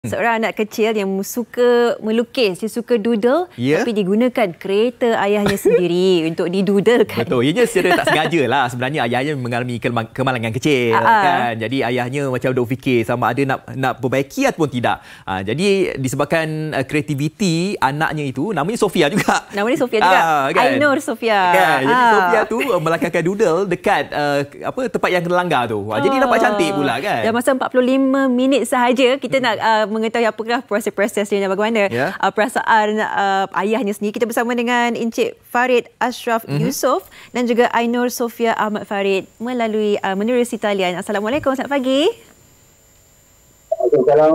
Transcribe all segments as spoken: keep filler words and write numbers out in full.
Seorang anak kecil yang suka melukis, dia suka doodle, yeah. tapi digunakan kereta ayahnya sendiri untuk didoodlekan. Betul, ianya secara tak sengaja lah. Sebenarnya ayahnya mengalami kemalangan kecil. Aa. kan. Jadi ayahnya macam duk fikir sama ada nak nak perbaiki ataupun tidak. Ha, jadi disebabkan uh, kreativiti anaknya itu, namanya Sofia juga. Namanya Sofia juga. Aa, kan? Ainur Sofia. Kan? Jadi Aa. Sofia tu uh, melangkahkan doodle dekat uh, apa tempat yang kena langgar tu. Ha, jadi nampak cantik pula kan. Dalam masa empat puluh lima minit sahaja kita hmm. nak uh, mengetahui apakah proses-proses dia dan bagaimana yeah. uh, perasaan uh, ayahnya sendiri. Kita bersama dengan Encik Farid Ashraf mm-hmm. Yusof dan juga Ainur Sofia Ahmad Farid melalui uh, menerusi talian. Assalamualaikum, selamat pagi. Waalaikumsalam.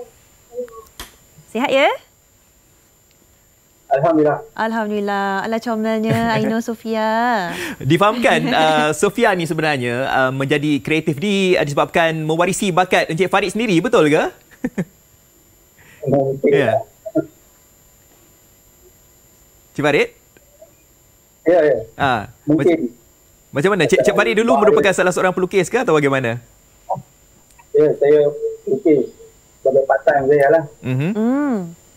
Sihat ya? Alhamdulillah. Alhamdulillah. Ala comelnya Ainur Sofia. Difahamkan uh, Sofia ni sebenarnya uh, menjadi kreatif ni uh, disebabkan mewarisi bakat Encik Farid sendiri, betul ke? Mungkin. Ya. Cik Farid? Ya, ya. Ah, mungkin. Macam mana? Cik, Cik Farid dulu merupakan salah seorang pelukis ke atau bagaimana? Ya, saya lukis. Sebagai part-time saya lah. Mm-hmm. Hmm.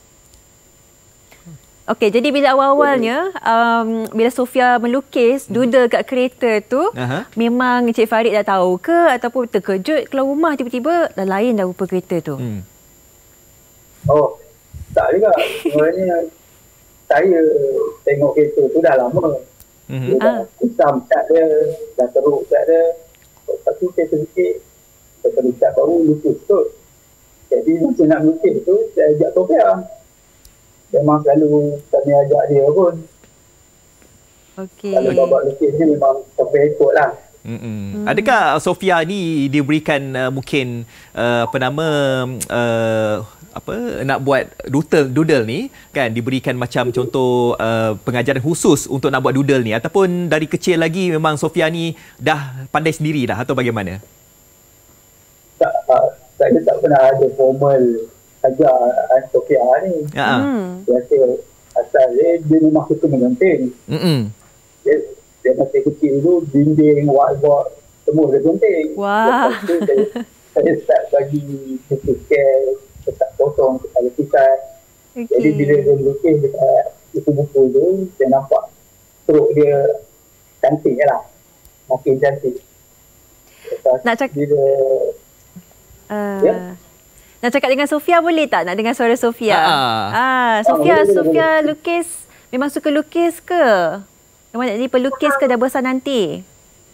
Okey, jadi bila awal-awalnya um, bila Sofia melukis doodle kat kereta tu, uh-huh. memang Encik Farid dah tahu ke ataupun terkejut keluar rumah tiba-tiba dah lain dah rupa kereta tu? Hmm. Oh, tak juga. Sebenarnya saya tengok kereta tu dah lama. Mm-hmm. Dia dah hitam cat dia, dah teruk cat dia. Lepas tu saya terfikir, saya perlu cat baru lukis tu. Jadi masa nak lukis tu, saya ajak Sofia. Memang selalu kami ajak dia pun. Okey. Kalau babak lukis ni memang Sofia ikut lah. Mm-mm. Adakah Sofia ni diberikan uh, mungkin uh, apa nama uh, apa nak buat doodle doodle ni kan, diberikan macam contoh uh, pengajaran khusus untuk nak buat doodle ni ataupun dari kecil lagi memang Sofia ni dah pandai sendiri dah atau bagaimana? Tak, uh, saya tak pernah ada formal ajar Sofia ni. Ya. Hmm. Biasa asal dia, dia memang suka mengonting. Hmm. Dia, dia masih kecil tu dinding, whiteboard semua dia gunting. Wah. Lepas tu saya, saya start bagi sketch, letak potong, letak lukisan. Okay. Jadi bila dia lukis dekat buku-buku tu, saya nampak stroke dia cantik lah. Makin cantik. Lepas nak cakap bila uh, ya? Nak cakap dengan Sofia boleh tak? Nak dengar suara Sofia? Ah, ah Sofia, ah, boleh, Sofia boleh. lukis, memang suka lukis ke? Memang nak jadi pelukis ke dah besar nanti?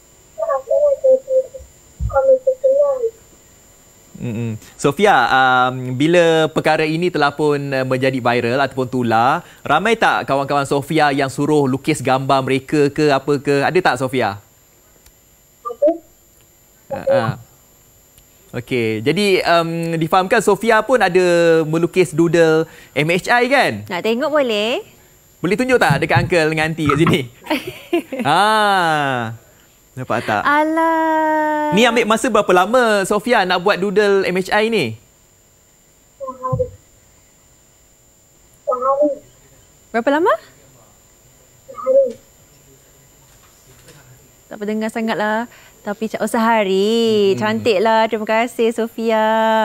Mm-mm. Sofia, um, bila perkara ini telah pun uh, menjadi viral ataupun tular, ramai tak kawan-kawan Sofia yang suruh lukis gambar mereka ke apa ke? Ada tak Sofia? Apa? Uh-huh. Okey, jadi um, difahamkan Sofia pun ada melukis doodle M H I kan? Nak tengok boleh? Boleh tunjuk tak dekat uncle dengan aunty kat sini? Ah. Nampak tak? Alah. Ni ambil masa berapa lama Sofia nak buat doodle M H I ni? Sehari. Sehari. Berapa lama? Sehari. Tak pendengar sangatlah. Tapi oh, sehari. Hmm. Cantiklah. Terima kasih Sofia.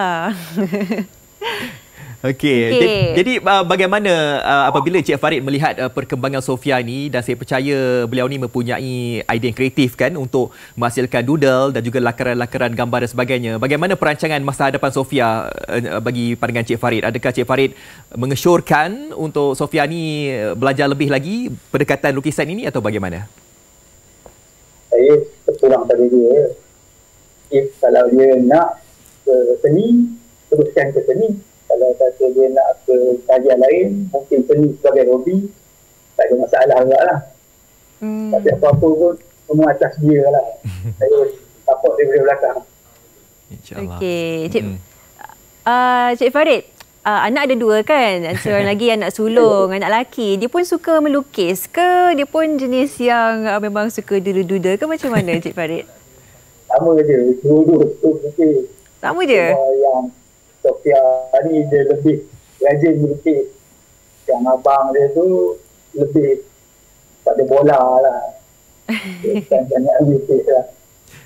Okey. Okay. Jadi uh, bagaimana uh, apabila Cik Farid melihat uh, perkembangan Sofia ni, dan saya percaya beliau ni mempunyai idea yang kreatif kan untuk menghasilkan doodle dan juga lakaran-lakaran gambar dan sebagainya. Bagaimana perancangan masa hadapan Sofia uh, bagi pandangan Cik Farid? Adakah Cik Farid mengesyorkan untuk Sofia ni belajar lebih lagi pendekatan lukisan ini atau bagaimana? Saya terpulang pada dia. If kalau dia nak ke seni, teruskan ke seni. Kalau kata dia nak ke kajian lain, mungkin seni sebagai hobi, tak ada masalah juga lah. Hmm. Tapi apa-apa pun, semua atas dia lah. Saya support dia dari belakang. InsyaAllah. Okey. Cik, hmm. uh, Cik Farid, uh, anak ada dua kan? Seorang lagi anak sulung, anak lelaki. Dia pun suka melukis ke? Dia pun jenis yang uh, memang suka doodle-doodle ke macam mana Cik Farid? Sama je. Dua-dua tu mungkin. Sama je? Semua yang Sofia ni dia lebih rajin melukis. Yang abang dia tu lebih pada bola lah. Dia banyak melukis lah.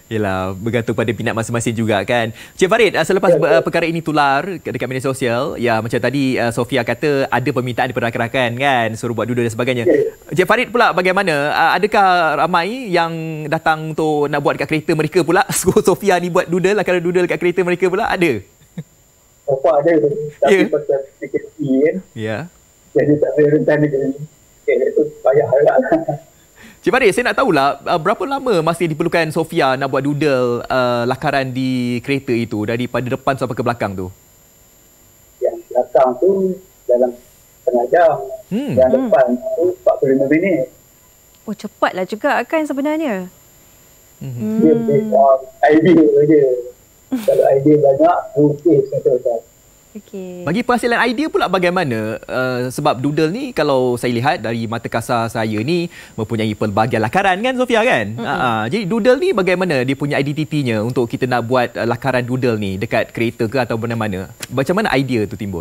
Yelah, bergantung pada minat masing-masing juga kan. Cik Farid, selepas uh, perkara ini tular dekat media sosial, ya macam tadi uh, Sofia kata ada permintaan daripada rakan-rakan kan, suruh buat doodle dan sebagainya. Cik Farid pula bagaimana? Uh, adakah ramai yang datang untuk nak buat dekat kereta mereka pula? Suruh Sofia ni buat doodle, lakaran doodle dekat kereta mereka pula? Ada? Apa ada. Tapi yeah. pasal P K P kan. Ya. Yeah. Jadi tak ada rencana jadi. Okay, itu payah lah. Cik Farid, saya nak tahulah uh, berapa lama masih diperlukan Sofia nak buat doodle uh, lakaran di kereta itu daripada depan sampai ke belakang tu? Yang belakang tu dalam setengah jam. Hmm. Yang hmm. depan tu empat puluh lima minit. Oh, cepatlah juga kan sebenarnya. Hmm. Dia based on idea je. Kalau idea banyak, mungkin selesai. Okay. Bagi penghasilan idea pula bagaimana? Uh, sebab doodle ni kalau saya lihat dari mata kasar saya ni mempunyai pelbagai lakaran kan Sofia kan? Mm-hmm. Uh-huh. Jadi doodle ni bagaimana dia punya identitinya untuk kita nak buat uh, lakaran doodle ni dekat kereta ke atau mana-mana? Macam mana idea tu timbul?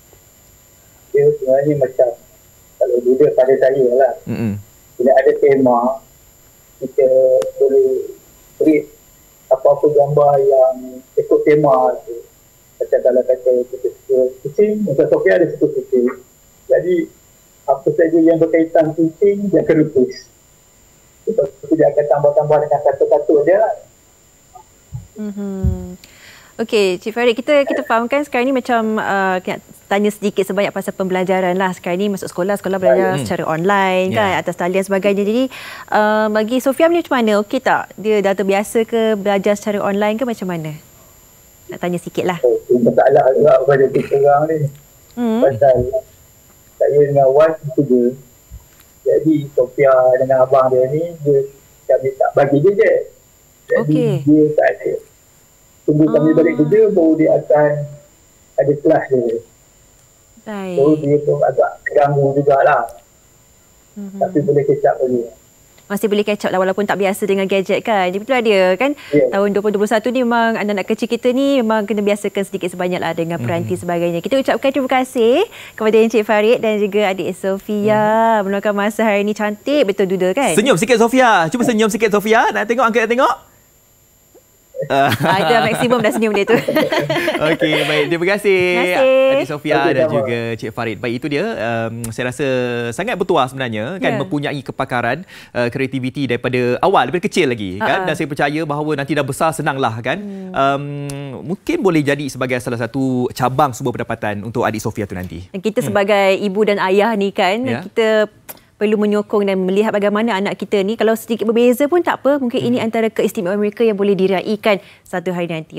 Dia sebenarnya macam kalau doodle pada saya lah. Mm-hmm. Bila ada tema, kita boleh create apa-apa gambar yang ikut tema tu. Macam kalau kata kita suka kucing, macam Sofia ada suka kucing. Jadi, apa saja yang berkaitan kucing, dia akan lukis. Lepas tu dia akan tambah-tambah dengan kata-kata dia lah. Mm-hmm. Okey, Cik Farid, kita kita fahamkan sekarang ni macam uh, nak tanya sedikit sebanyak pasal pembelajaran lah. Sekarang ni masuk sekolah, sekolah belajar hmm. secara online kan, yeah. atas talian sebagainya. Jadi, uh, bagi Sofia ni macam mana? Okey tak? Dia dah terbiasa ke belajar secara online ke macam mana? Nak tanya sikit lah. Oh, masalah juga pada kita orang ni. Hmm. Pasal saya dengan Wan kerja. Jadi Sofia dengan abang dia ni, dia kami tak bagi je je. Jadi okay. dia tak ada. Tunggu hmm. kami balik kerja, baru dia akan ada kelas dia. Baik. So dia pun agak terganggu jugalah. Hmm. Tapi boleh catch up lagi. Masih boleh catch up lah walaupun tak biasa dengan gadget kan. Jadi itulah dia kan. Yeah. Tahun dua ribu dua puluh satu ni memang anak-anak kecil kita ni memang kena biasakan sedikit sebanyak lah dengan peranti mm. sebagainya. Kita ucapkan terima kasih kepada Encik Farid dan juga adik Sofia. Mm. Meluangkan masa hari ni, cantik betul doodle kan. Senyum sikit Sofia. Cuba senyum sikit Sofia. Nak tengok, angkat nak tengok. Ah, itu dah maksimum dah senyum dia tu. Okey, baik. Terima kasih, Terima kasih. Adik Sofia okay, dan sama. juga Cik Farid. Baik, itu dia. Um, saya rasa sangat bertuah sebenarnya kan, yeah. mempunyai kepakaran, uh, kreativiti daripada awal, daripada kecil lagi uh-uh. kan. Dan saya percaya bahawa nanti dah besar senanglah kan. Hmm. Um, mungkin boleh jadi sebagai salah satu cabang sumber pendapatan untuk adik Sofia tu nanti. Dan kita hmm. sebagai ibu dan ayah ni kan, yeah. kita perlu menyokong dan melihat bagaimana anak kita ni kalau sedikit berbeza pun tak apa, mungkin hmm. ini antara keistimewaan mereka yang boleh diraikan satu hari nanti.